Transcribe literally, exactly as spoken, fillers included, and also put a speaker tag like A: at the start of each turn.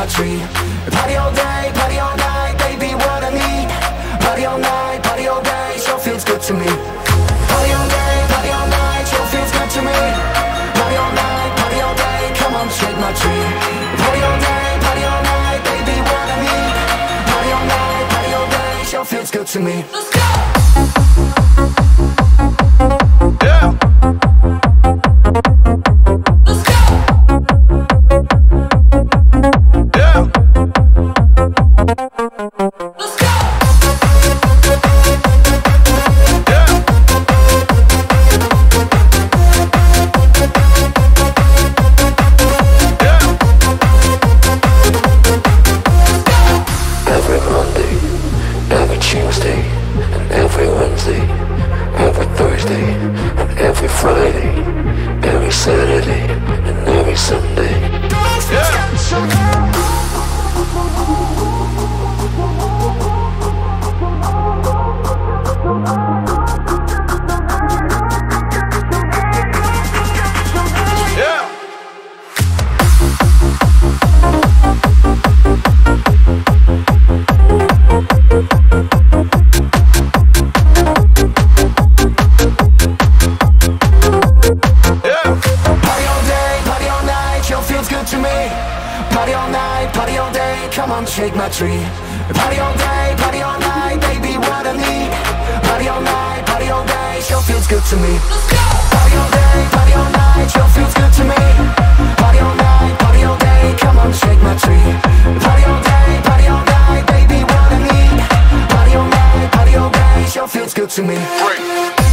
A: my tree. Party all day, party all night, baby, what I need. Party all night, party all day, sure feels good to me. Party all day, party all night, sure feels good to me. Party all night, party all day, come on, shake my tree. Party all day, party all night, baby, what I need. Party all night, party all day, sure feels good to me. Let's go!
B: Tuesday, and every Wednesday, every Thursday, and every Friday, every Saturday, and every Sunday. Yeah.
A: Party all night, party all day, come on, shake my tree. Party all day, party all night, baby, what I need. Party all night, party all day, sure feels good to me. Let's go! Party all day, party all night, sure feels good to me. Party all night, party all day, come on, shake my tree. Party all day, party all night, baby, what I need. Party all night, party all day, sure feels good to me.
B: Break.